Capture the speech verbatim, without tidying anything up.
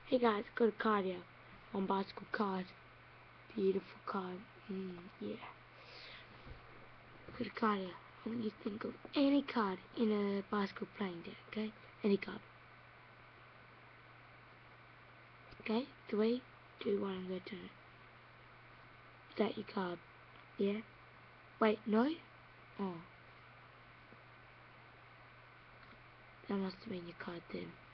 Hey guys, go to card here. On bicycle card. Beautiful card. Mm, yeah. Go to card here. I want you to think of any card in a bicycle playing deck, okay? Any card. Okay? Three, two, one, I'm gonna turn it. Is that your card? Yeah? Wait, no? Oh. That must have been your card then.